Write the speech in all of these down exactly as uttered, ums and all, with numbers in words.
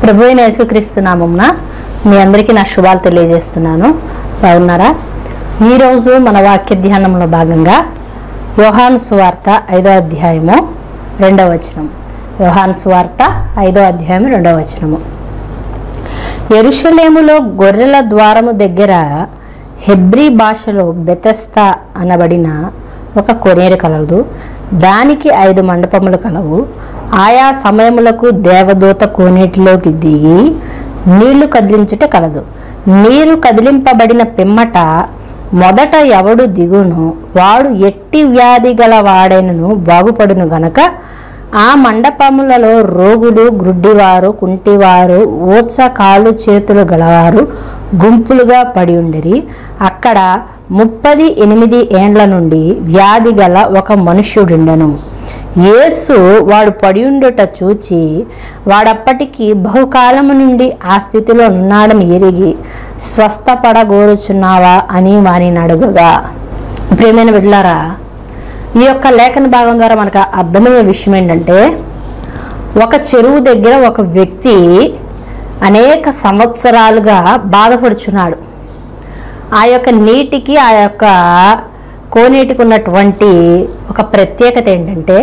ప్రభువైన యేసుక్రీస్తు నామమున మీ అందరికీ నా శుభాలు తెలియజేస్తున్నాను. బాగున్నారా? ఈరోజు మన వాక్య ధ్యానంలో భాగంగా యోహాను సువార్త ఐదో అధ్యాయము రెండవ వచనం. యోహాను సువార్త ఐదో అధ్యాయము రెండవ వచనము. యెరూషలేములో గొర్రెల ద్వారము దగ్గర హెబ్రీ భాషలో బెతెస్దా అనబడిన ఒక కొనేరు కలదు. దానికి ఐదు మండపములు కలవు. ఆయా సమయములకు దేవదూత కోనేటిలోకి దిగి నీళ్లు కదిలించుట కలదు. నీరు కదిలింపబడిన పిమ్మట మొదట ఎవడు దిగును వాడు ఎట్టి వ్యాధి గల వాడైనను బాగుపడును గనక ఆ మండపములలో రోగులు, గ్రుడ్డివారు, కుంటివారు, ఊచ కాళ్ళు చేతులు గలవారు గుంపులుగా పడి ఉండిరి. అక్కడ ముప్పది ఎనిమిది ఏండ్ల నుండి వ్యాధి గల ఒక మనుష్యుడుండెను. యేసు వాడు పడి ఉండుట చూచి వాడప్పటికి బహుకాలము నుండి ఆ స్థితిలో ఉన్నాడని ఎరిగి స్వస్థపడగోరుచున్నావా అని వారిని అడుగగా, ప్రియమైన బిడ్డలారా, ఈ యొక్క లేఖన భాగం ద్వారా మనకు అర్థమయ్యే విషయం ఏంటంటే, ఒక చెరువు దగ్గర ఒక వ్యక్తి అనేక సంవత్సరాలుగా బాధపడుచున్నాడు. ఆ యొక్క నీటికి, ఆ యొక్క కోనేటికి ఉన్నటువంటి ఒక ప్రత్యేకత ఏంటంటే,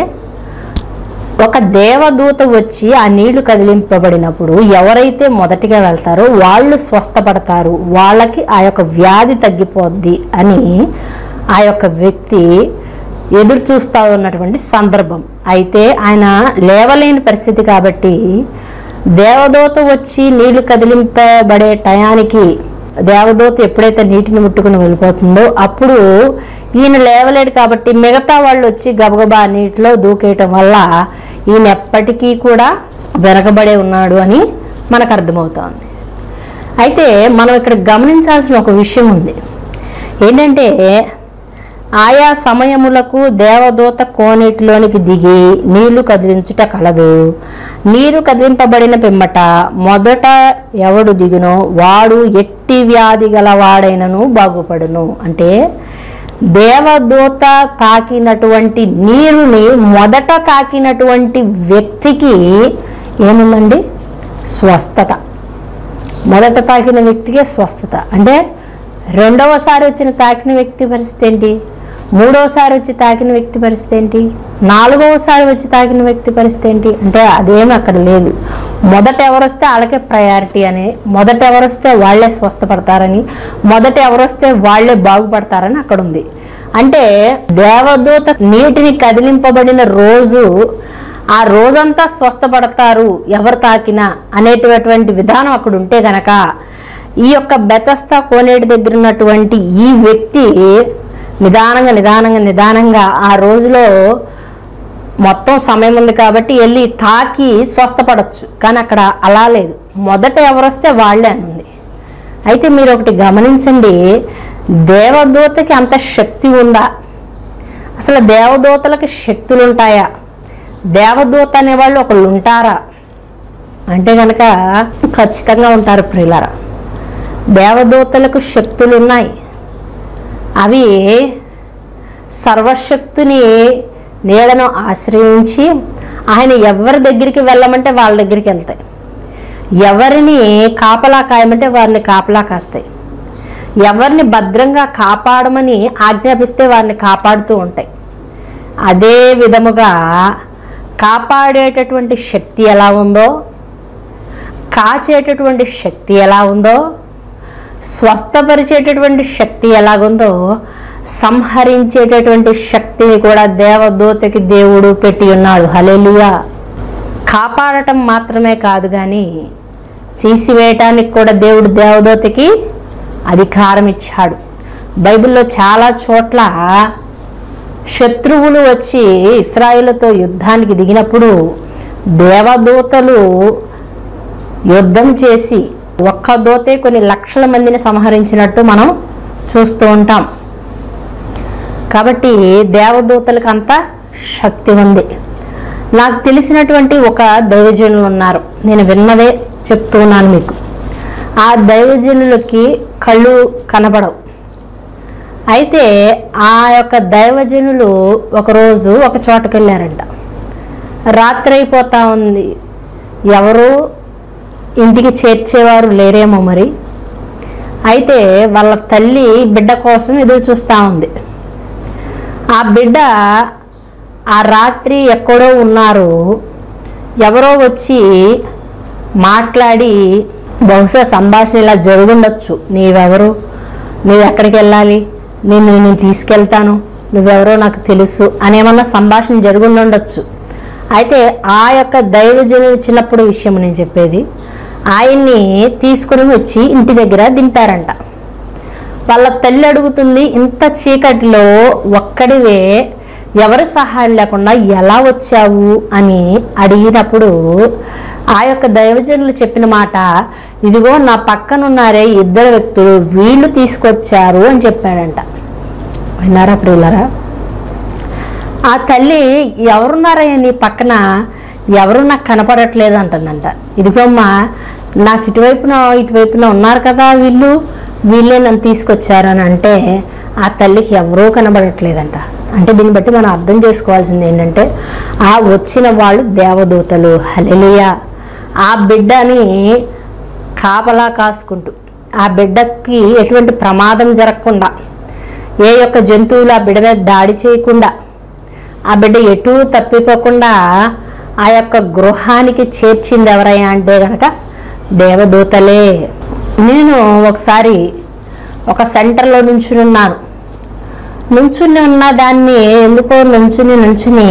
ఒక దేవదూత వచ్చి ఆ నీళ్లు కదిలింపబడినప్పుడు ఎవరైతే మొదటిగా వెళ్తారో వాళ్ళు స్వస్థపడతారు, వాళ్ళకి ఆ యొక్క వ్యాధి తగ్గిపోద్ది అని ఆ యొక్క వ్యక్తి ఎదురు చూస్తూ ఉన్నటువంటి సందర్భం. అయితే ఆయన లేవలేని పరిస్థితి కాబట్టి దేవదూత వచ్చి నీళ్లు కదిలింపబడే టయానికి దేవదూత ఎప్పుడైతే నీటిని ముట్టుకుని వెళ్ళిపోతుందో అప్పుడు ఈయన లేవలేడు కాబట్టి మిగతా వాళ్ళు వచ్చి గబగబా నీటిలో దూకేయటం వల్ల ఈయన ఎప్పటికీ కూడా వెనకబడే ఉన్నాడు అని మనకు అర్థమవుతోంది. అయితే మనం ఇక్కడ గమనించాల్సిన ఒక విషయం ఉంది. ఏంటంటే, ఆయా సమయములకు దేవదూత కోనేటిలోనికి దిగి నీళ్లు కదిలించుట కలదు. నీరు కదిలింపబడిన పిమ్మట మొదట ఎవడు దిగునో వాడు ఎట్టి వ్యాధి గలవాడైనను బాగుపడును. అంటే దేవదూత తాకినటువంటి నీరుని మొదట తాకినటువంటి వ్యక్తికి ఏముందండి? స్వస్థత. మొదట తాకిన వ్యక్తికే స్వస్థత. అంటే రెండవసారి వచ్చిన తాకిన వ్యక్తి పరిస్థితి ఏంటి? మూడవసారి వచ్చి తాకిన వ్యక్తి పరిస్థితి ఏంటి? నాలుగవసారి వచ్చి తాకిన వ్యక్తి పరిస్థితి ఏంటి? అంటే అదేమి అక్కడ లేదు. మొదట ఎవరొస్తే వాళ్ళకే ప్రయారిటీ అని, మొదట ఎవరొస్తే వాళ్లే స్వస్థపడతారని, మొదట ఎవరొస్తే వాళ్లే బాగుపడతారని అక్కడ ఉంది. అంటే దేవదూత నీటిని కదిలింపబడిన రోజు ఆ రోజంతా స్వస్థపడతారు ఎవరు తాకినా అనేటటువంటి విధానం అక్కడ ఉంటే గనక ఈ యొక్క బెతెస్దా కోనేటి దగ్గర ఉన్నటువంటి ఈ వ్యక్తి నిదానంగా నిదానంగా నిదానంగా ఆ రోజులో మొత్తం సమయం ఉంది కాబట్టి వెళ్ళి తాకి స్వస్థపడవచ్చు. కానీ అక్కడ అలా లేదు. మొదట ఎవరొస్తే వాళ్ళే అని ఉంది. అయితే మీరు ఒకటి గమనించండి, దేవదూతకి అంత శక్తి ఉందా? అసలు దేవదూతలకి శక్తులు ఉంటాయా? దేవదూత అనేవాళ్ళు ఒకళ్ళు ఉంటారా అంటే కనుక ఖచ్చితంగా ఉంటారు ప్రియులారా. దేవదూతలకు శక్తులు ఉన్నాయి. అవి సర్వశక్తుని నీడను ఆశ్రయించి ఆయన ఎవరి దగ్గరికి వెళ్ళమంటే వాళ్ళ దగ్గరికి వెళ్తాయి, ఎవరిని కాపలా కాయమంటే వారిని కాపలా కాస్తాయి, ఎవరిని భద్రంగా కాపాడమని ఆజ్ఞాపిస్తే వారిని కాపాడుతూ ఉంటాయి. అదే విధముగా కాపాడేటటువంటి శక్తి ఎలా ఉందో, కాచేటటువంటి శక్తి ఎలా ఉందో, స్వస్థపరిచేటటువంటి శక్తి ఎలాగుందో, సంహరించేటటువంటి శక్తిని కూడా దేవదూతకి దేవుడు పెట్టి ఉన్నాడు. హల్లెలూయా. కాపాడటం మాత్రమే కాదు కానీ తీసివేయటానికి కూడా దేవుడు దేవదూతకి అధికారం ఇచ్చాడు. బైబిల్లో చాలా చోట్ల శత్రువులు వచ్చి ఇశ్రాయేలుతో యుద్ధానికి దిగినప్పుడు దేవదూతలు యుద్ధం చేసి ఒక్క దూతే కొన్ని లక్షల మందిని సంహరించినట్టు మనం చూస్తూ ఉంటాం. కాబట్టి దేవదూతలకు అంత శక్తి ఉంది. నాకు తెలిసినటువంటి ఒక దైవజనులు ఉన్నారు, నేను విన్నదే చెప్తున్నాను మీకు. ఆ దైవజనులకి కళ్ళు కనబడవు. అయితే ఆ యొక్క దైవజనులు ఒకరోజు ఒక చోటకి వెళ్ళారంట. రాత్రి అయిపోతా ఉంది, ఎవరు ఇంటికి చేర్చేవారు లేరేమో మరి. అయితే వాళ్ళ తల్లి బిడ్డ కోసం ఎదురు చూస్తూ ఉంది. ఆ బిడ్డ ఆ రాత్రి ఎక్కడో ఉన్నారు, ఎవరో వచ్చి మాట్లాడి బహుశా సంభాషణ ఇలా జరుగుండొచ్చు. నీవెవరు, నువ్వు ఎక్కడికి వెళ్ళాలి, నేను నేను తీసుకెళ్తాను, నువ్వెవరో నాకు తెలుసు అనేమన్నా సంభాషణ జరుగుండొచ్చు. అయితే ఆ యొక్క దైవజనుడు చిన్నప్పుడు విషయం నేను చెప్పేది, ఆయన్ని తీసుకుని వచ్చి ఇంటి దగ్గర దింపారంట. వాళ్ళ తల్లి అడుగుతుంది, ఇంత చీకటిలో ఒక్కడివే ఎవరి సహాయం లేకుండా ఎలా వచ్చావు అని అడిగినప్పుడు ఆ యొక్క దైవజనులు చెప్పిన మాట, ఇదిగో నా పక్కనున్నారే ఇద్దరు వ్యక్తులు, వీళ్ళు తీసుకొచ్చారు అని చెప్పాడంట. విన్నారా ప్రియులారా? ఆ తల్లి ఎవరున్నారయ్యా నీ పక్కన, ఎవరు నాకు కనపడట్లేదు అంటుందంట. ఇదిగోమ్మా నాకు ఇటువైపున ఇటువైపున ఉన్నారు కదా వీళ్ళు, వీళ్ళే నన్ను తీసుకొచ్చారు అని అంటే ఆ తల్లికి ఎవరూ కనబడట్లేదంట. అంటే దీన్ని బట్టి మనం అర్థం చేసుకోవాల్సింది ఏంటంటే ఆ వచ్చిన వాళ్ళు దేవదూతలు. హల్లెలూయా. ఆ బిడ్డని కాపలా కాసుకుంటూ, ఆ బిడ్డకి ఎటువంటి ప్రమాదం జరగకుండా, ఏ యొక్క జంతువులు ఆ బిడ్డ మీద దాడి చేయకుండా, ఆ బిడ్డ ఎటూ తప్పిపోకుండా ఆ యొక్క గృహానికి చేర్చింది ఎవరయ్యా అంటే కనుక దేవదూతలే. నేను ఒకసారి ఒక సెంటర్లో నుంచుని ఉన్నాను. నుంచుని ఉన్న దాన్ని ఎందుకో నుంచుని నుంచుని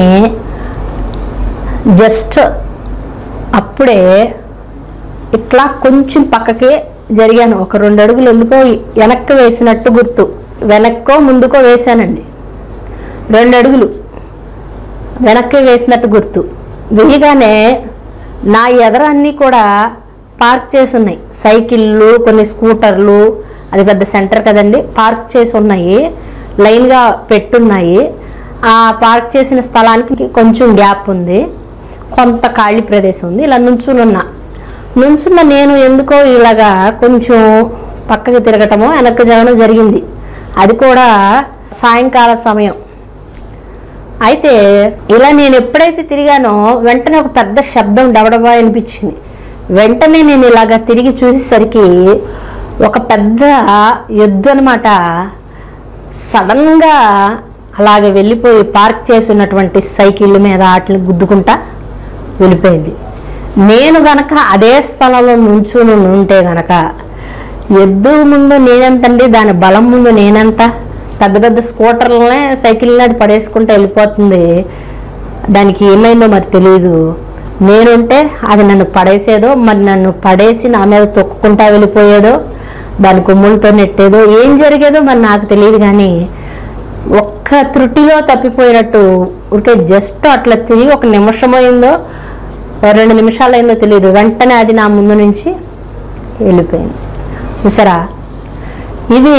జస్ట్ అప్పుడే ఇట్లా కొంచెం పక్కకే జరిగాను. ఒక రెండు అడుగులు ఎందుకో వెనక్కి వేసినట్టు గుర్తు. వెనక్కో ముందుకో వేశానండి. రెండు అడుగులు వెనక్కి వేసినట్టు గుర్తు. వేయగానే నా ఎదర అన్నీ కూడా పార్క్ చేసి ఉన్నాయి. సైకిళ్ళు, కొన్ని స్కూటర్లు, అది పెద్ద సెంటర్ కదండి, పార్క్ చేసి ఉన్నాయి, లైన్గా పెట్టున్నాయి. ఆ పార్క్ చేసిన స్థలానికి కొంచెం గ్యాప్ ఉంది, కొంత ఖాళీ ప్రదేశం ఉంది. ఇలా నుంచునున్నా నుంచున్న నేను ఎందుకో ఇలాగా కొంచెం పక్కకి తిరగటమో వెనక్కి జరగడం జరిగింది. అది కూడా సాయంకాల సమయం. అయితే ఇలా నేను ఎప్పుడైతే తిరిగానో వెంటనే ఒక పెద్ద శబ్దం డబడబా అనిపించింది. వెంటనే నేను ఇలాగ తిరిగి చూసేసరికి ఒక పెద్ద ఎద్దు అనమాట సడన్గా అలాగే వెళ్ళిపోయి పార్క్ చేసి ఉన్నటువంటి సైకిళ్ళ మీద వాటిని గుద్దుకుంటా వెళ్ళిపోయింది. నేను గనక అదే స్థలంలో నుంచుని ఉంటే గనక ఎద్దు ముందు నేనెంతండి, దాని బలం ముందు నేనెంత. పెద్ద పెద్ద స్కూటర్లనే సైకిల్ని అది పడేసుకుంటూ వెళ్ళిపోతుంది. దానికి ఏమైందో మరి తెలియదు. నేనుంటే అది నన్ను పడేసేదో, మరి నన్ను పడేసి నా మీద తొక్కుకుంటా వెళ్ళిపోయేదో, దాని కొమ్ములతో నెట్టేదో, ఏం జరిగేదో మరి నాకు తెలియదు. కానీ ఒక్క త్రుటిలో తప్పిపోయినట్టు ఊరికే జస్ట్ అట్లా తిరిగి ఒక నిమిషం అయిందో రెండు నిమిషాలు అయిందో తెలియదు, వెంటనే అది నా ముందు నుంచి వెళ్ళిపోయింది. చూసారా, ఇది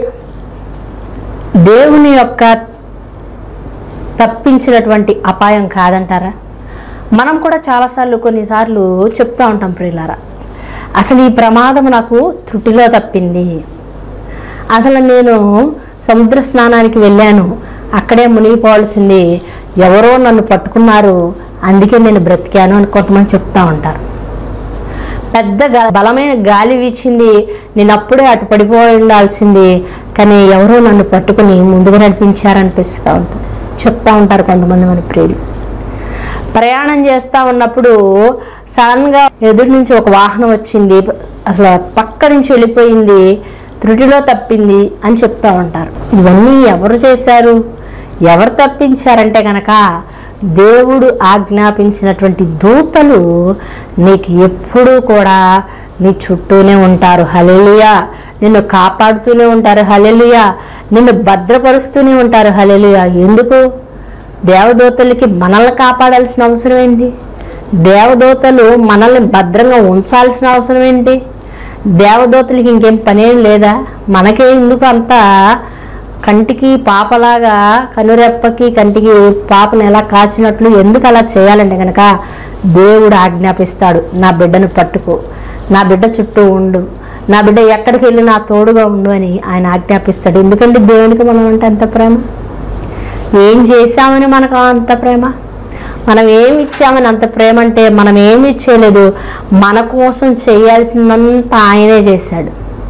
దేవుని యొక్క తప్పించినటువంటి అపాయం కాదంటారా? మనం కూడా చాలాసార్లు కొన్నిసార్లు చెప్తూ ఉంటాం ప్రియులారా, అసలు ఈ ప్రమాదం నాకు త్రుటిలో తప్పింది, అసలు నేను సముద్ర స్నానానికి వెళ్ళాను, అక్కడే మునిగిపోవాల్సింది, ఎవరో నన్ను పట్టుకున్నారు, అందుకే నేను బ్రతికాను అని కొంతమంది చెప్తూ ఉంటారు. పెద్ద బలమైన గాలి వీచింది, నేను అప్పుడే అటు పడిపోయి ఉండాల్సింది, కానీ ఎవరో నన్ను పట్టుకుని ముందుగా నడిపించారనిపిస్తూ ఉంటుంది, చెప్తూ ఉంటారు కొంతమంది మన ప్రియులు. ప్రయాణం చేస్తూ ఉన్నప్పుడు సడన్గా ఎదురు నుంచి ఒక వాహనం వచ్చింది, అసలు పక్క నుంచి వెళ్ళిపోయింది, త్రుటిలో తప్పింది అని చెప్తూ ఉంటారు. ఇవన్నీ ఎవరు చేశారు, ఎవరు తప్పించారంటే కనుక దేవుడు ఆజ్ఞాపించినటువంటి దూతలు నీకు ఎప్పుడూ కూడా నీ చుట్టూనే ఉంటారు. హల్లెలూయా. నిన్ను కాపాడుతూనే ఉంటారు. హల్లెలూయా. నిన్ను భద్రపరుస్తూనే ఉంటారు. హల్లెలూయా. ఎందుకు? దేవదూతలకి మనల్ని కాపాడాల్సిన అవసరం ఏంటి? దేవదూతలు మనల్ని భద్రంగా ఉంచాల్సిన అవసరం ఏంటి? దేవదూతలకి ఇంకేం పనేం లేదా? మనకే ఎందుకు అంత కంటికి పాపలాగా, కనురెప్పకి కంటికి పాపను ఎలా కాచినట్లు ఎందుకు అలా చేయాలంటే కనుక దేవుడు ఆజ్ఞాపిస్తాడు, నా బిడ్డను పట్టుకో, నా బిడ్డ చుట్టూ ఉండు, నా బిడ్డ ఎక్కడికి వెళ్ళి నా తోడుగా ఉండు అని ఆయన ఆజ్ఞాపిస్తాడు. ఎందుకంటే దేవునికి మనం అంటే అంత ప్రేమ, ఏం చేశామని మనకు అంత ప్రేమ. మనం ఏమి ఇచ్చామని అంత ప్రేమ అంటే మనం ఏమి ఇచ్చేయలేదు, మన కోసం చేయాల్సిందంతా ఆయనే చేశాడు.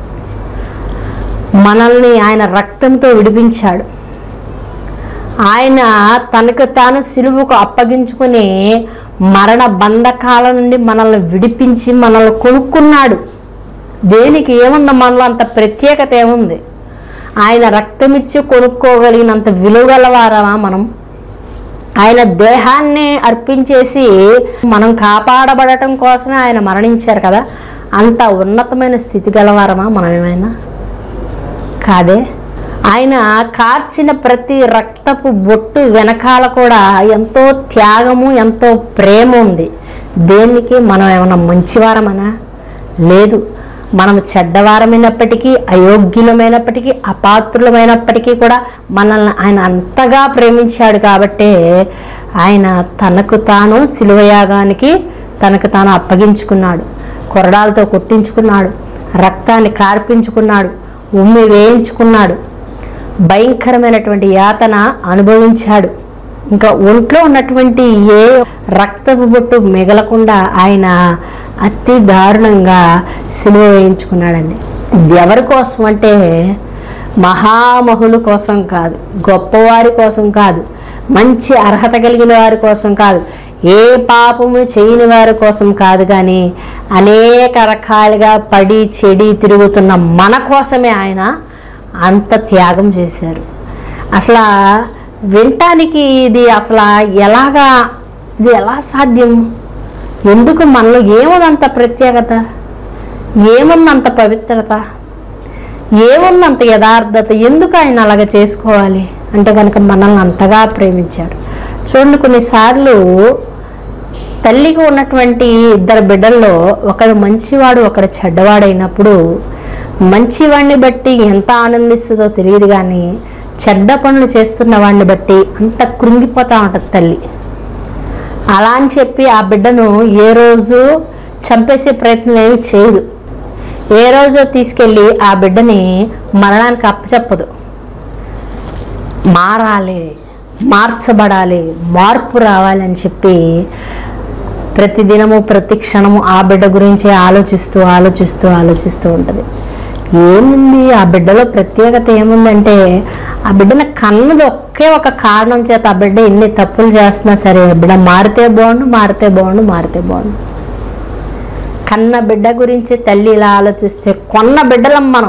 మనల్ని ఆయన రక్తంతో విడిపించాడు. ఆయన తనకు తాను సిలువకు అప్పగించుకుని మరణ బంధకాల నుండి మనల్ని విడిపించి మనల్ని కొనుక్కున్నాడు. దేనికి ఏముంది మనలో అంత ప్రత్యేకత ఏముంది? ఆయన రక్తం ఇచ్చి కొనుక్కోగలిగినంత విలువగలవారమా మనం? ఆయన దేహాన్ని అర్పించేసి మనం కాపాడబడటం కోసమే ఆయన మరణించారు కదా, అంత ఉన్నతమైన స్థితి గలవారమా మనం ఏమైనా? కాదే. ఆయన కార్చిన ప్రతి రక్తపు బొట్టు వెనకాల కూడా ఎంతో త్యాగము, ఎంతో ప్రేమ ఉంది. దేనికి మనం ఏమైనా మంచివారమనా? లేదు. మనం చెడ్డవారమైనప్పటికీ, అయోగ్యులమైనప్పటికీ, అపాత్రులమైనప్పటికీ కూడా మనల్ని ఆయన అంతగా ప్రేమించాడు. కాబట్టే ఆయన తనకు తాను శిలువయాగానికి తనకు తాను అప్పగించుకున్నాడు. కొరడాలతో కొట్టించుకున్నాడు, రక్తాన్ని కార్పించుకున్నాడు, ఉమ్మి వేయించుకున్నాడు, భయంకరమైనటువంటి యాతన అనుభవించాడు. ఇంకా ఒంట్లో ఉన్నటువంటి ఏ రక్తపు బొట్టు మిగలకుండా ఆయన అతి దారుణంగా సిలువ వేయించుకున్నాడండి. ఎవరి కోసం అంటే మహామహుల కోసం కాదు, గొప్పవారి కోసం కాదు, మంచి అర్హత కలిగిన వారి కోసం కాదు, ఏ పాపము చేయని వారి కోసం కాదు, కానీ అనేక రకాలుగా పడి చెడి తిరుగుతున్న మన కోసమే ఆయన అంత త్యాగం చేశారు. అసలు వినటానికి ఇది అసలు ఎలాగా, ఇది ఎలా సాధ్యం? ఎందుకు మనలో ఏముందంత ప్రత్యేకత, ఏముందంత పవిత్రత, ఏముందంత యథార్థత? ఎందుకు ఆయన అలాగ చేసుకోవాలి అంటే కనుక మనల్ని అంతగా ప్రేమించాడు. చూడండి, కొన్నిసార్లు తల్లికి ఉన్నటువంటి ఇద్దరు బిడ్డల్లో ఒకడు మంచివాడు, ఒకడు చెడ్డవాడైనప్పుడు మంచివాడిని బట్టి ఎంత ఆనందిస్తుందో తెలియదు, కానీ చెడ్డ పనులు చేస్తున్న వాడిని బట్టి అంత కృంగిపోతూ ఉంటుంది తల్లి. అలా అని చెప్పి ఆ బిడ్డను ఏ రోజు చంపేసే ప్రయత్నం ఏమి చేయదు. ఏ రోజు తీసుకెళ్ళి ఆ బిడ్డని మరణానికి అప్పచెప్పదు. మారాలి, మార్చబడాలి, మార్పు రావాలని చెప్పి ప్రతిదినము ప్రతి క్షణము ఆ బిడ్డ గురించి ఆలోచిస్తూ ఆలోచిస్తూ ఆలోచిస్తూ ఉంటుంది. ఏముంది ఆ బిడ్డలో ప్రత్యేకత ఏముందంటే, ఆ బిడ్డను కన్నది ఒకే ఒక కారణం చేత ఆ బిడ్డ ఎన్ని తప్పులు చేస్తున్నా సరే బిడ్డ మారితే బాగుండు, మారితే బాగుండు, మారితే బాగుండు. కన్న బిడ్డ గురించి తల్లి ఇలా ఆలోచిస్తే, కొన్న బిడ్డలం మనం,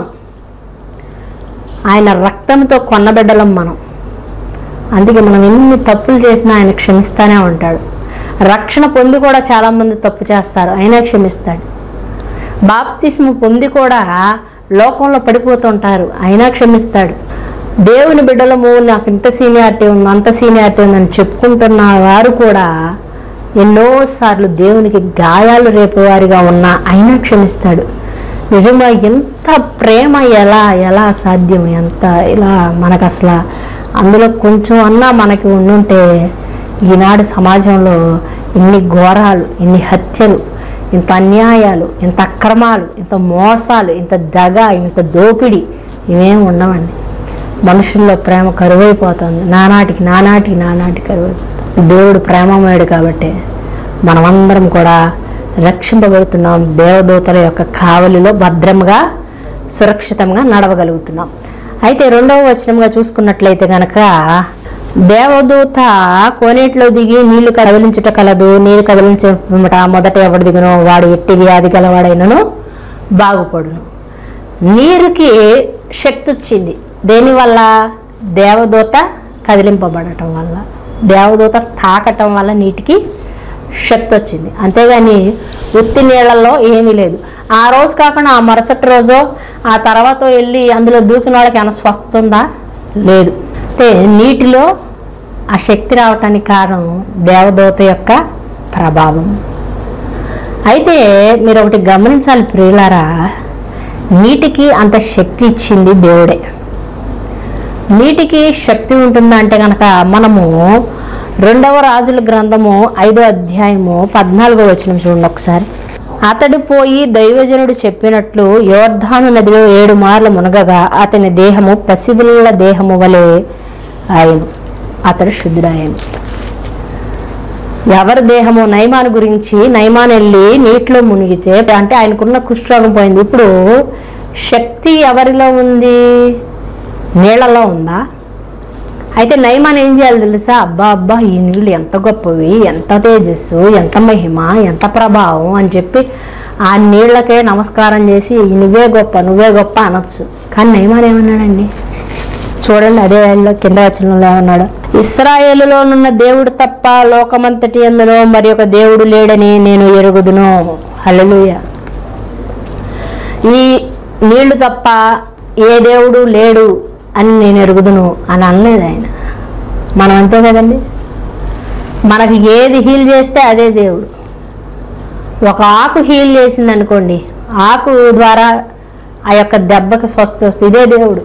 ఆయన రక్తంతో కొన్న బిడ్డలం మనం. అందుకే మనం ఎన్ని తప్పులు చేసినా ఆయన క్షమిస్తానే ఉంటాడు. రక్షణ పొంది కూడా చాలామంది తప్పు చేస్తారు, అయినా క్షమిస్తాడు. బాప్తిస్మ పొంది కూడా లోకంలో పడిపోతుంటారు, అయినా క్షమిస్తాడు. దేవుని బిడ్డలము, నాకు ఇంత సీనియారిటీ ఉంది, అంత సీనియారిటీ ఉందని చెప్పుకుంటున్న వారు కూడా ఎన్నోసార్లు దేవునికి గాయాలు రేపేవారిగా ఉన్నా అయినా క్షమిస్తాడు. నిజంగా ఎంత ప్రేమ, ఎలా ఎలా సాధ్యం, ఎంత ఇలా మనకు అసలు అందులో కొంచెం అన్నా మనకి ఉండుంటే ఈనాడు సమాజంలో ఇన్ని ఘోరాలు, ఇన్ని హత్యలు, ఇంత అన్యాయాలు, ఇంత అక్రమాలు, ఇంత మోసాలు, ఇంత దగ, ఇంత దోపిడీ ఇవేం ఉండవండి. మనుషుల్లో ప్రేమ కరువైపోతుంది, నానాటికి నానాటికి నానాటికి కరువైపోతుంది. దేవుడు ప్రేమమయుడు కాబట్టి మనమందరం కూడా రక్షింపబడుతున్నాం. దేవదూతల యొక్క కావలిలో భద్రంగా సురక్షితంగా నడవగలుగుతున్నాం. అయితే రెండవ వచనంగా చూసుకున్నట్లయితే కనుక, దేవదూత కోనేటిలో దిగి నీళ్లు కదిలించుట కలదు, నీరు కదిలించట మొదట ఎవడు దిగునో వాడు ఎట్టి వ్యాధి గలవాడైనను బాగుపడును. నీరుకి శక్తి వచ్చింది దేనివల్ల? దేవదూత కదిలింపబడటం వల్ల, దేవదూత తాకటం వల్ల నీటికి శక్తి వచ్చింది. అంతేగాని ఉత్తి నీళ్ళల్లో ఏమీ లేదు. ఆ రోజు కాకుండా ఆ మరుసటి రోజు ఆ తర్వాత వెళ్ళి అందులో దూకిన వాళ్ళకి ఏమైనా స్వస్థత ఉందా? లేదు. అయితే నీటిలో ఆ శక్తి రావటానికి కారణం దేవదూత యొక్క ప్రభావం. అయితే మీరు ఒకటి గమనించాలి ప్రియులారా, నీటికి అంత శక్తి ఇచ్చింది దేవుడే. నీటికి శక్తి ఉంటుందంటే కనుక మనము రెండవ రాజుల గ్రంథము ఐదో అధ్యాయము పద్నాలుగో వచనం చూడండి ఒకసారి. అతడు పోయి దైవజనుడు చెప్పినట్లు యోర్ధాను నదిలో ఏడు మార్లు మునగగా అతని దేహము పసిపిల్లల దేహము వలె ఆయను, అతడు శుద్ధుడాయను. ఎవరి దేహము నయమాను గురించి నయమాన్ వెళ్ళి నీటిలో మునిగితే అంటే ఆయనకున్న కుష్ఠరోగం పోయింది. ఇప్పుడు శక్తి ఎవరిలో ఉంది? నీళ్ళలో ఉందా? అయితే నయమాన్ ఏం చేయాలి తెలుసా? అబ్బా అబ్బా ఈ నీళ్ళు ఎంత గొప్పవి, ఎంత తేజస్సు, ఎంత మహిమ, ఎంత ప్రభావం అని చెప్పి ఆ నీళ్ళకే నమస్కారం చేసి నువ్వే గొప్ప నువ్వే గొప్ప అనొచ్చు. కానీ నయమాన్ ఏమన్నాడండి? చూడండి అదే కింద వచనంలో ఏమన్నాడు? ఇశ్రాయేలులోనున్న దేవుడు తప్ప లోకమంతటి అందులో మరి ఒక దేవుడు లేడని నేను ఎరుగుదును. హల్లెలూయా. ఈ నీళ్లు తప్ప ఏ దేవుడు లేడు అని నేను ఎరుగుదును అని అనలేదు ఆయన. మనం అంతే కదండి, మనకి ఏది హీల్ చేస్తే అదే దేవుడు. ఒక ఆకు హీల్ చేసింది అనుకోండి, ఆకు ద్వారా ఆ యొక్క దెబ్బకి స్వస్థ వస్తుంది, ఇదే దేవుడు.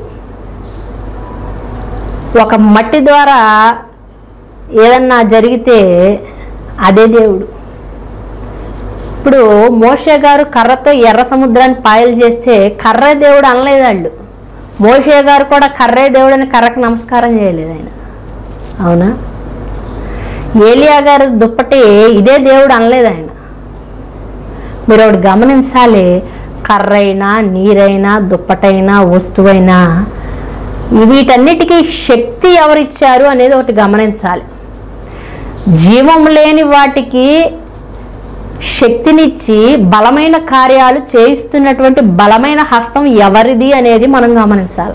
ఒక మట్టి ద్వారా ఏదన్నా జరిగితే అదే దేవుడు. ఇప్పుడు మోషే గారు కర్రతో ఎర్ర సముద్రాన్ని పాయలు చేస్తే కర్రే దేవుడు అనలేదు వాళ్ళు. మోషే గారు కూడా కర్రే దేవుడు అని కర్రకు నమస్కారం చేయలేదు ఆయన, అవునా? ఏలియా గారు దుప్పటి ఇదే దేవుడు అనలేదు ఆయన. మీరు ఒకటి గమనించాలి, కర్రైనా నీరైనా దుప్పటైనా వస్తువైనా వీటన్నిటికీ శక్తి ఎవరిచ్చారు అనేది ఒకటి గమనించాలి. జీవం లేని వాటికి శక్తినిచ్చి బలమైన కార్యాలు చేయిస్తున్నటువంటి బలమైన హస్తం ఎవరిది అనేది మనం గమనించాలి.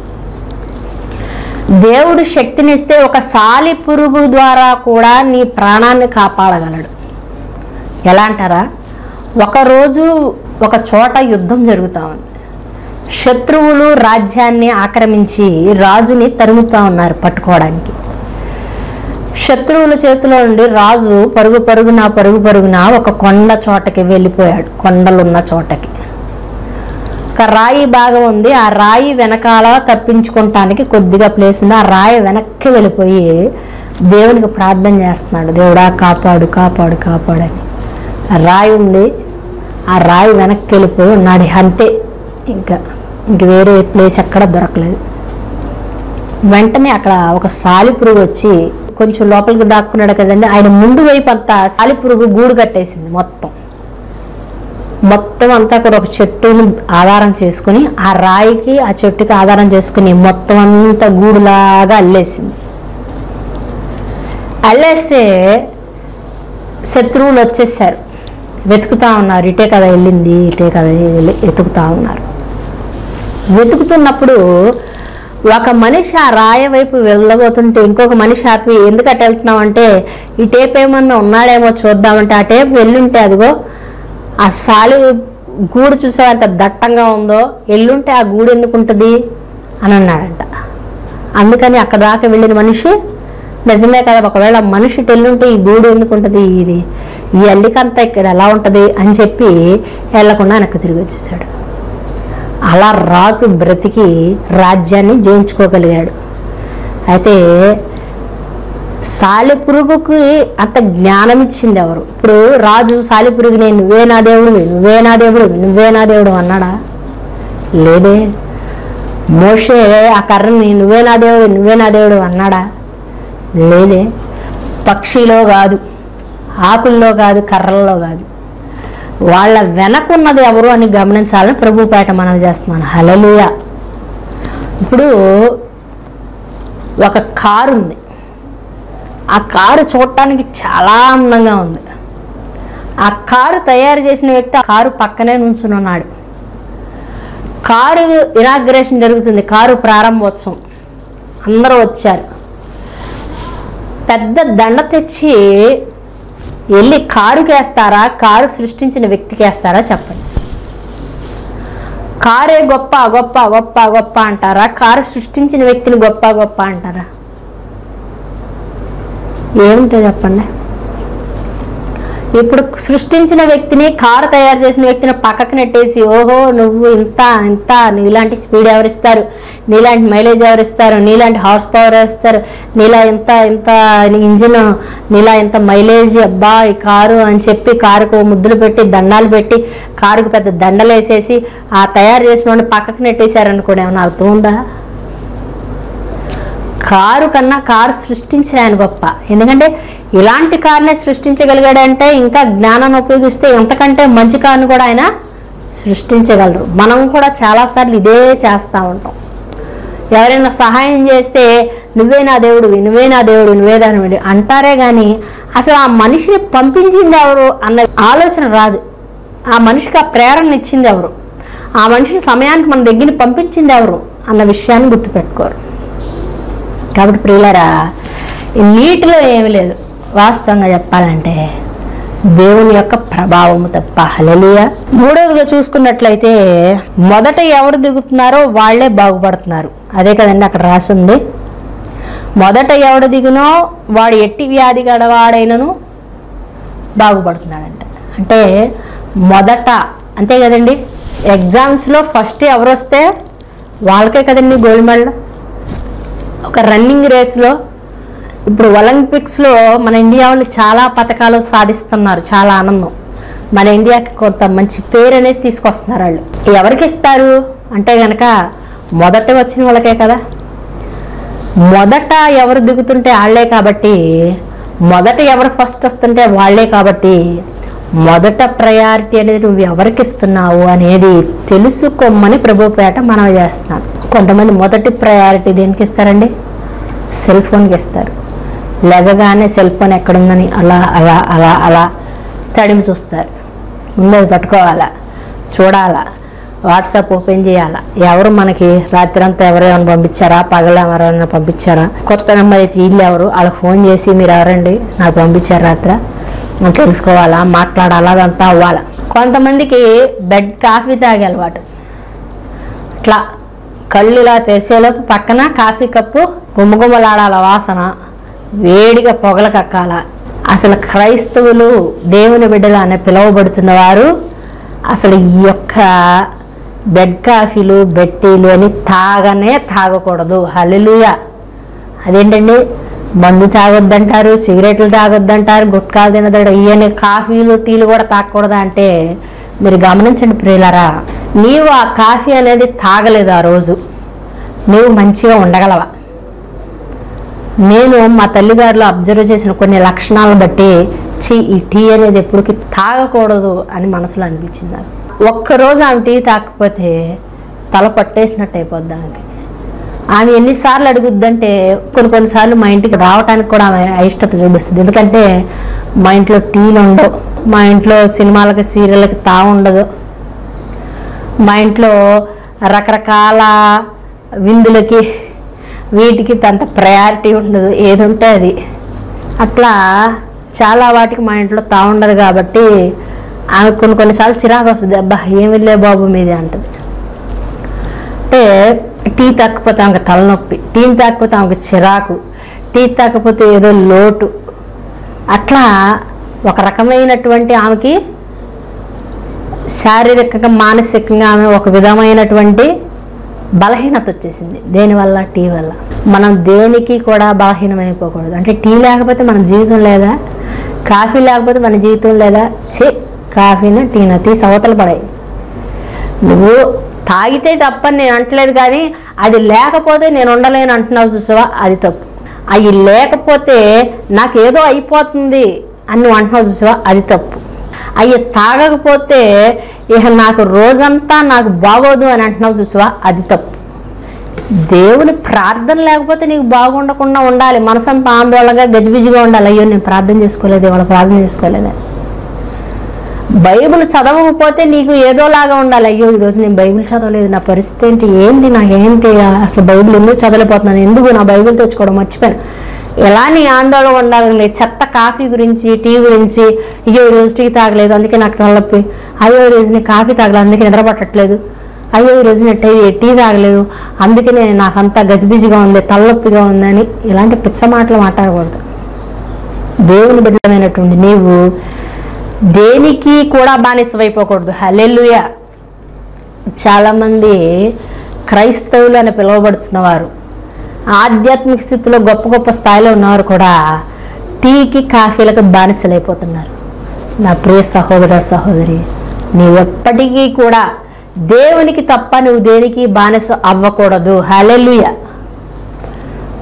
దేవుడు శక్తినిస్తే ఒక సాలి పురుగు ద్వారా కూడా నీ ప్రాణాన్ని కాపాడగలడు. ఎలా అంటారా? ఒకరోజు ఒక చోట యుద్ధం జరుగుతూ ఉంది. శత్రువులు రాజ్యాన్ని ఆక్రమించి రాజుని తరుముతూ ఉన్నారు పట్టుకోవడానికి. శత్రువుల చేతిలో నుండి రాజు పరుగు పరుగున పరుగు పరుగున ఒక కొండ చోటకి వెళ్ళిపోయాడు. కొండలున్న చోటకి ఒక రాయి భాగం ఉంది. ఆ రాయి వెనకాల తప్పించుకోవటానికి కొద్దిగా ప్లేస్ ఉంది. ఆ రాయి వెనక్కి వెళ్ళిపోయి దేవునికి ప్రార్థన చేస్తున్నాడు, దేవుడా కాపాడు కాపాడు కాపాడని. ఆ రాయి ఉంది, ఆ రాయి వెనక్కి వెళ్ళిపోయి ఉన్నాడు. అంతే, ఇంకా ఇంక వేరే ప్లేస్ ఎక్కడ దొరకలేదు. వెంటనే అక్కడ ఒక సాలిపురుగు వచ్చి కొంచెం లోపలికి దాక్కున్నాడు కదండి, ఆయన ముందు వైపు అంతా సాలిపురుగు గూడు కట్టేసింది. మొత్తం మొత్తం అంతా కూడా ఒక చెట్టుని ఆధారం చేసుకుని ఆ రాయికి ఆ చెట్టుకి ఆధారం చేసుకుని మొత్తం అంతా గూడులాగా అల్లేసింది. అల్లేస్తే శత్రువులు వచ్చేసారు, వెతుకుతా ఉన్నారు. ఇటే కదా వెళ్ళింది, ఇటే కదా వెతుకుతా ఉన్నారు. వెతుకుతున్నప్పుడు ఒక మనిషి ఆ రాయ వైపు వెళ్ళబోతుంటే ఇంకొక మనిషి ఆపి ఎందుకు అటు వెళ్తున్నావు అంటే ఈ టేప్ ఏమన్నా ఉన్నాడేమో చూద్దామంటే ఆ టేప్ వెళ్ళుంటే అదిగో ఆ సాలి గూడు చూసే అంత దట్టంగా ఉందో, ఎల్లుంటే ఆ గూడు ఎందుకు ఉంటుంది అని అన్నాడంట. అందుకని అక్కడ దాకా వెళ్ళిన మనిషి నిజమే కదా, ఒకవేళ మనిషి ఎల్లుంటే ఈ గూడు ఎందుకు ఉంటుంది, ఇది ఈ అల్లికంతా ఇక్కడ ఎలా ఉంటుంది అని చెప్పి వెళ్లకుండా వెనక్కి తిరిగి వచ్చేసాడు. అలా రాజు బ్రతికి రాజ్యాన్ని జయించుకోగలిగాడు. అయితే సాలిపురుగుకి అంత జ్ఞానం ఇచ్చింది ఎవరు? ఇప్పుడు రాజు సాలిపురుగుని నువ్వే నా దేవుడు నువ్వే నా దేవుడు నువ్వే నా దేవుడు అన్నాడా? లేదే. మోషే ఆ కర్రని నువ్వే నా దేవుడు నువ్వే నా దేవుడు అన్నాడా? లేదే. పక్షిలో కాదు, ఆకుల్లో కాదు, కర్రల్లో కాదు, వాళ్ళ వెనకున్నది ఎవరు అని గమనించాలని ప్రభుపేట మనం చేస్తున్నాను. హల్లెలూయా. ఇప్పుడు ఒక కారు ఉంది, ఆ కారు చూడటానికి చాలా అందంగా ఉంది. ఆ కారు తయారు చేసిన వ్యక్తి ఆ కారు పక్కనే నుంచుని ఉన్నాడు. కారు ఇనాగ్రేషన్ జరుగుతుంది, కారు ప్రారంభోత్సవం, అందరూ వచ్చారు. పెద్ద దండ తెచ్చి వెళ్ళి కారుకి వేస్తారా, కారు సృష్టించిన వ్యక్తికి వేస్తారా చెప్పండి? కారే గొప్ప గొప్ప గొప్ప గొప్ప అంటారా, కారు సృష్టించిన వ్యక్తిని గొప్ప గొప్ప అంటారా? ఏమిటో చెప్పండి. ఇప్పుడు సృష్టించిన వ్యక్తిని, కారు తయారు చేసిన వ్యక్తిని పక్కకు నెట్టేసి ఓహో నువ్వు ఇంత ఇంత నీలాంటి స్పీడ్ ఎవరిస్తారు, నీలాంటి మైలేజ్ ఎవరిస్తారు, నీలాంటి హార్స్ పవర్ వేస్తారు, నీలా ఇంత ఇంత ఇంజిన్, నీలా ఇంత మైలేజ్, అబ్బా ఈ కారు అని చెప్పి కారుకు ముద్దులు పెట్టి దండాలు పెట్టి కారుకు పెద్ద దండలు వేసేసి ఆ తయారు చేసిన వాడిని పక్కకు నెట్టేశారనుకోండి, ఏమన్నా అర్థం ఉందా? కారు కన్నా కారు సృష్టించిన ఆయన గొప్ప. ఎందుకంటే ఇలాంటి కారునే సృష్టించగలిగాడంటే ఇంకా జ్ఞానాన్ని ఉపయోగిస్తే ఎంతకంటే మంచి కారుని కూడా ఆయన సృష్టించగలరు. మనం కూడా చాలాసార్లు ఇదే చేస్తూ ఉంటాం. ఎవరైనా సహాయం చేస్తే నువ్వే నా దేవుడివి, నువ్వే నా దేవుడు, నువ్వే దాని అంటారే కానీ అసలు ఆ మనిషిని పంపించింది ఎవరు అన్న ఆలోచన రాదు. ఆ మనిషికి ఆ ప్రేరణ ఇచ్చింది ఎవరు, ఆ మనిషిని సమయానికి మన దగ్గరికి పంపించింది ఎవరు అన్న విషయాన్ని గుర్తుపెట్టుకోరు. కాబట్టి ప్రియులారా, నీటిలో ఏమి లేదు. వాస్తవంగా చెప్పాలంటే దేవుని యొక్క ప్రభావము తప్ప. హల్లెలూయా. మూడవదిగా చూసుకున్నట్లయితే మొదట ఎవరు దిగుతున్నారో వాళ్లే బాగుపడుతున్నారు. అదే కదండి అక్కడ రాసింది. మొదట ఎవడు దిగునో వాడు ఎట్టి వ్యాధి గడవాడైనను బాగుపడుతున్నాడంట. అంటే మొదట అంతే కదండి. ఎగ్జామ్స్లో ఫస్ట్ ఎవరు వస్తే వాళ్ళకే కదండి గోల్డ్ మెడల్. ఒక రన్నింగ్ రేస్లో ఇప్పుడు ఒలింపిక్స్లో మన ఇండియా వాళ్ళు చాలా పథకాలు సాధిస్తున్నారు. చాలా ఆనందం. మన ఇండియాకి కొంత మంచి పేరు అనేది తీసుకొస్తున్నారు. వాళ్ళు ఎవరికి ఇస్తారు అంటే కనుక మొదట వచ్చిన వాళ్ళకే కదా. మొదట ఎవరు దిగుతుంటే వాళ్ళే కాబట్టి, మొదట ఎవరు ఫస్ట్ వస్తుంటే వాళ్ళే కాబట్టి మొదట ప్రయారిటీ అనేది నువ్వు ఎవరికి ఇస్తున్నావు అనేది తెలుసుకోమని ప్రభుపేట మనం చేస్తున్నాం. కొంతమంది మొదటి ప్రయారిటీ దేనికి ఇస్తారండి? సెల్ ఫోన్కి ఇస్తారు. లేవగానే సెల్ ఫోన్ ఎక్కడుందని అలా అలా అలా అలా తడిమి చూస్తారు. ముందు అది పట్టుకోవాలా, చూడాలా, వాట్సాప్ ఓపెన్ చేయాలా, ఎవరు మనకి రాత్రి అంతా ఎవరైనా పంపించారా, పగల ఎవరైనా పంపించారా, కొత్త నెంబర్ అయితే వీళ్ళు ఎవరు, వాళ్ళకి ఫోన్ చేసి మీరు ఎవరండి నాకు పంపించారు రాత్రి తెలుసుకోవాలా, మాట్లాడాలా, అదంతా అవ్వాలా. కొంతమందికి బెడ్ కాఫీ తాగే అలవాటు. అట్లా కళ్ళు ఇలా తెరిచేలోపు పక్కన కాఫీ కప్పు గుమ్మగుమ్మలాడాల వాసన, వేడిగా పొగల కక్కాల. అసలు క్రైస్తవులు దేవుని బిడ్డలు అనే పిలువబడుతున్న వారు అసలు ఈ యొక్క బెడ్ కాఫీలు బెడ్ టీలు అని తాగనే తాగకూడదు. హల్లెలూయా. అదేంటండి, మందు తాగొద్దంటారు, సిగరెట్లు తాగొద్దంటారు, గుట్కాలు తినదంటారు, ఇవన్నీ కాఫీలు టీలు కూడా తాగకూడదా అంటే మీరు గమనించండి ప్రియులారా. నీవు ఆ కాఫీ అనేది తాగలేదు ఆ రోజు, నీవు మంచిగా ఉండగలవా? నేను మా తల్లిగారులో అబ్జర్వ్ చేసిన కొన్ని లక్షణాలను బట్టి చి ఈ టీ అనేది ఎప్పటికీ తాగకూడదు అని మనసులో అనిపించింది నాకు. ఒక్కరోజు ఆమె టీ తాకపోతే తల పట్టేసినట్టు అయిపోద్ది ఆమెకి. ఆమె ఎన్నిసార్లు అడుగుద్దంటే కొన్ని కొన్నిసార్లు మా ఇంటికి రావడానికి కూడా ఆమె అయిష్టత చూపిస్తుంది. ఎందుకంటే మా ఇంట్లో టీలు ఉండవు, మా ఇంట్లో సినిమాలకి సీరియళ్ళకి తా ఉండదు, మా ఇంట్లో రకరకాల విందులకి వీటికి అంత ప్రయారిటీ ఉండదు, ఏది ఉంటే అది. అట్లా చాలా వాటికి మా ఇంట్లో తా ఉండదు కాబట్టి ఆమె కొన్ని కొన్నిసార్లు చిరాకు వస్తుంది. అబ్బా ఏమి లే బాబు మీదే అంటుంది. అంటే టీ తాకపోతే ఆమెకు తలనొప్పి, టీ తాకపోతే ఆమెకు చిరాకు, టీ తాకపోతే ఏదో లోటు. అట్లా ఒక రకమైనటువంటి ఆమెకి శారీరకంగా మానసికంగా ఆమె ఒక విధమైనటువంటి బలహీనత వచ్చేసింది. దేనివల్ల? టీ వల్ల. మనం దేనికి కూడా బలహీనమైపోకూడదు. అంటే టీ లేకపోతే మన జీవితం లేదా, కాఫీ లేకపోతే మన జీవితం లేదా? చే కాఫీనా టీనా తీసి అవతల పడాయి. నువ్వు తాగితే తప్పని నేను అంటలేదు, కానీ అది లేకపోతే నేను ఉండలేను అంటున్నావు చూసావా, అది తప్పు. అవి లేకపోతే నాకేదో అయిపోతుంది అని నువ్వు అంటున్నావు చూసావా, అది తప్పు. అవి తాగకపోతే ఇక నాకు రోజంతా నాకు బాగోదు అని అంటున్నావు చూసావా, అది తప్పు. దేవుని ప్రార్థన లేకపోతే నీకు బాగుండకుండా ఉండాలి. మనసంతా ఆందోళనగా గజిబిజిగా ఉండాలి. అయ్యో నేను ప్రార్థన చేసుకోలేదు, ఇవాళ ప్రార్థన చేసుకోలేదు. బైబిల్ చదవకపోతే నీకు ఏదోలాగా ఉండాలి. అయ్యో ఈరోజు నేను బైబిల్ చదవలేదు, నా పరిస్థితి ఏంటి, ఏంటి నాకేంటి, అసలు బైబిల్ ఎందుకు చదవలేకపోతున్నాను, ఎందుకు నా బైబిల్ తెచ్చుకోవడం మర్చిపోయాను, ఎలా నీ ఆందోళన ఉండాలి. చెత్త కాఫీ గురించి, టీ గురించి, అయ్యో ఈరోజు టీ తాగలేదు అందుకే నాకు తలనొప్పి, అయ్యో ఈరోజు నేను కాఫీ తాగలేదు అందుకే నిద్ర పట్టట్లేదు, అయ్యో ఈరోజు నేను టీ టీ తాగలేదు అందుకే నేను నాకంతా గజిబిజిగా ఉంది, తలనొప్పిగా ఉందని ఇలాంటి పిచ్చ మాటలు మాట్లాడకూడదు. దేవుని బిడ్డమైనటువంటి నీవు దేనికి కూడా బానిసమైపోకూడదు. హల్లెలూయా. చాలామంది క్రైస్తవులు అని పిలువబడుతున్నవారు, ఆధ్యాత్మిక స్థితిలో గొప్ప గొప్ప స్థాయిలో ఉన్నవారు కూడా టీకి కాఫీలకు బానిసలైపోతున్నారు. నా ప్రియ సహోదర సహోదరి, నీవెప్పటికీ కూడా దేవునికి తప్ప నువ్వు దేనికి బానిస అవ్వకూడదు. హల్లెలూయా.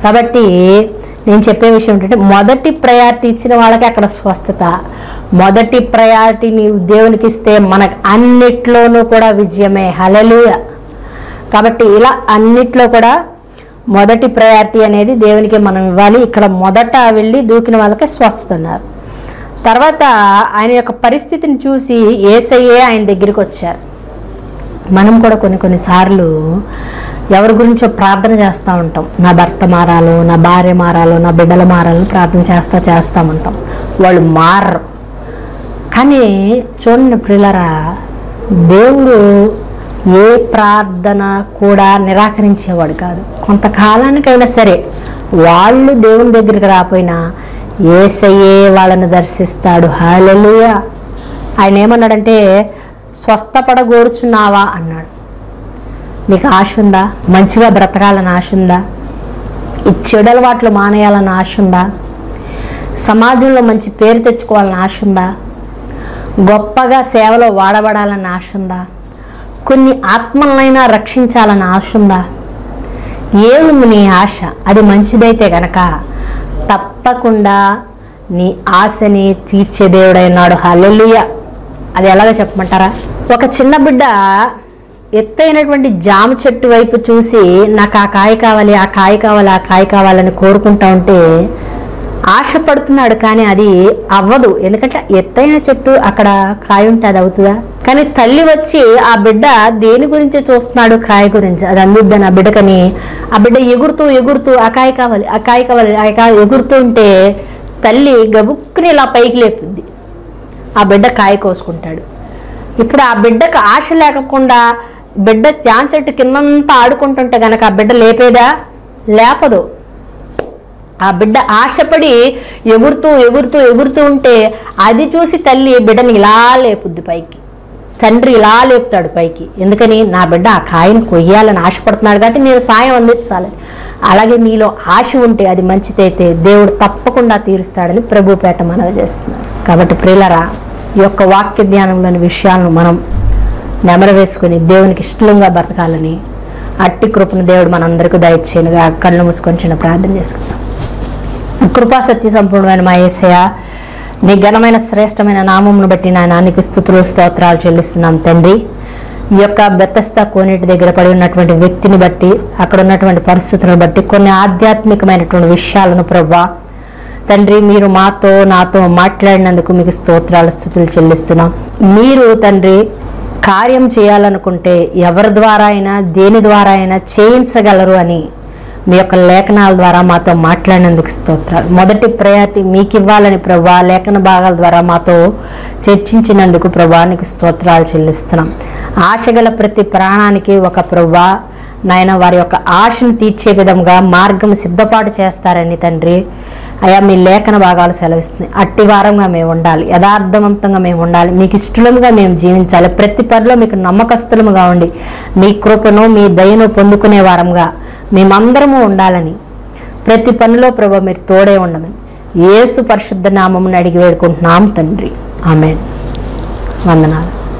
కాబట్టి నేను చెప్పే విషయం ఏంటంటే మొదటి ప్రయారిటీ ఇచ్చిన వాళ్ళకి అక్కడ స్వస్థత. మొదటి ప్రయారిటీ నీవు దేవునికి ఇస్తే మనకు అన్నిట్లోనూ కూడా విజయమే. హల్లెలూయా. కాబట్టి ఇలా అన్నిట్లో కూడా మొదటి ప్రయారిటీ అనేది దేవునికి మనం ఇవ్వాలి. ఇక్కడ మొదట వెళ్ళి దూకిన వాళ్ళకి స్వస్థత అన్నారు. తర్వాత ఆయన యొక్క పరిస్థితిని చూసి యేసయ్యే ఆయన దగ్గరికి వచ్చారు. మనం కూడా కొన్ని కొన్నిసార్లు ఎవరి గురించో ప్రార్థన చేస్తూ ఉంటాం. నా భర్త మారాలు, నా భార్య మారాలు, నా బిడ్డలు మారాలని ప్రార్థన చేస్తా చేస్తూ ఉంటాం. వాళ్ళు మారరు. కానీ చూడండి ప్రియులారా, దేవుడు ఏ ప్రార్థన కూడా నిరాకరించేవాడు కాదు. కొంతకాలానికైనా సరే వాళ్ళు దేవుని దగ్గరికి రాపోయినా యేసయ్యే వాళ్ళని దర్శిస్తాడు. హల్లెలూయా. ఆయన ఏమన్నాడంటే స్వస్థపడగోరుచున్నావా అన్నాడు. నీకు ఆశ ఉందా? మంచిగా బ్రతకాలని ఆశ ఉందా? ఈ చెడు అలవాట్లు మానేయాలని ఆశ ఉందా? సమాజంలో మంచి పేరు తెచ్చుకోవాలని ఆశ ఉందా? గొప్పగా సేవలో వాడబడాలని ఆశ ఉందా? కొన్ని ఆత్మలైనా రక్షించాలని ఆశ ఉందా? ఏముంది నీ ఆశ? అది మంచిదైతే గనక తప్పకుండా నీ ఆశని తీర్చే దేవుడైనాడు. హల్లెలూయా. అది ఎలాగో చెప్పమంటారా? ఒక చిన్న బిడ్డ ఎత్తైనటువంటి జామ చెట్టు వైపు చూసి నాకు ఆ కాయ కావాలి, ఆ కాయ కావాలి, ఆ కాయ కావాలని కోరుకుంటా ఉంటే ఆశపడుతున్నాడు, కానీ అది అవ్వదు. ఎందుకంటే ఎత్తైన చెట్టు అక్కడ కాయ ఉంటే అది అవుతుందా? కానీ తల్లి వచ్చి ఆ బిడ్డ దేని గురించి చూస్తున్నాడు? కాయ గురించి. అది అందుద్దని ఆ బిడ్డకని ఆ బిడ్డ ఎగురుతూ ఎగురుతూ ఆ కాయ కావాలి, ఆ కాయ కావాలి, ఆ కాయ ఎగురుతూ ఉంటే తల్లి గబుక్కుని ఇలా పైకి లేపుద్ది. ఆ బిడ్డ కాయ కోసుకుంటాడు. ఇప్పుడు ఆ బిడ్డకు ఆశ లేకుండా బిడ్డ జామ చెట్టు కిందంతా ఆడుకుంటుంటే గనక ఆ బిడ్డ లేపేదా? లేపదు. ఆ బిడ్డ ఆశపడి ఎగురుతూ ఎగురుతూ ఎగురుతూ ఉంటే అది చూసి తల్లి బిడ్డని ఇలా లేపుద్ది పైకి. తండ్రి ఇలా లేపుతాడు పైకి. ఎందుకని? నా బిడ్డ ఆ కాయను కొయ్యాలని ఆశపడుతున్నాడు కాబట్టి నేను సాయం అందించాలి. అలాగే మీలో ఆశ ఉంటే అది మంచిదైతే దేవుడు తప్పకుండా తీరుస్తాడని ప్రభుపేట మనవి చేస్తున్నాడు. కాబట్టి ప్రియులారా, ఈ యొక్క వాక్య ధ్యానంలోని విషయాలను మనం నెమరు వేసుకుని దేవునికి ఇష్టంగా బ్రతకాలని అట్టి కృపను దేవుడు మనందరికీ దయచేయనుగా. కళ్ళు మూసుకొని చిన్న ప్రార్థన చేసుకుందాం. కృపా సత్య సంపూర్ణమైన మా యేసయ్య, నీ ఘనమైన శ్రేష్టమైన నామమును బట్టి నాయన నీకు స్తుతులు స్తోత్రాలు చెల్లిస్తున్నాం తండ్రి. ఈ యొక్క బెత్తస్తా కోనేటి దగ్గర పడి ఉన్నటువంటి వ్యక్తిని బట్టి, అక్కడ ఉన్నటువంటి పరిస్థితులను బట్టి, కొన్ని ఆధ్యాత్మికమైనటువంటి విషయాలను ప్రభువా తండ్రి మీరు మాతో నాతో మాట్లాడినందుకు మీకు స్తోత్రాలు స్తుతులు చెల్లిస్తున్నాం. మీరు తండ్రి కార్యం చేయాలనుకుంటే ఎవరి ద్వారా అయినా దేని ద్వారా అయినా చేయించగలరు అని మీ యొక్క లేఖనాల ద్వారా మాతో మాట్లాడినందుకు స్తోత్రాలు. మొదటి ప్రయారిటీ మీకు ఇవ్వాలని ప్రభువా లేఖన భాగాల ద్వారా మాతో చర్చించినందుకు ప్రభువా నీకు స్తోత్రాలు చెల్లిస్తున్నాం. ఆశగల ప్రతి ప్రాణానికి ఒక ప్రభువా నాయన వారి యొక్క ఆశను తీర్చే విధంగా మార్గం సిద్ధపాటు చేస్తారని తండ్రి అయా మీ లేఖన భాగాలు సెలవిస్తుంది. అట్టి వారంగా మేము ఉండాలి, యథార్థవంతంగా మేము ఉండాలి, మీకు ఇష్టముగా మేము జీవించాలి, ప్రతి పనిలో మీకు నమ్మకస్తులముగా ఉండి మీ కృపను మీ దయను పొందుకునే వారంగా మేమందరము ఉండాలని ప్రతి పనిలో ప్రభు మీరు తోడే ఉండమని యేసు పరిశుద్ధ నామమును అడిగి వేడుకుంటున్నాం తండ్రి. ఆమేన్. వందనాలు.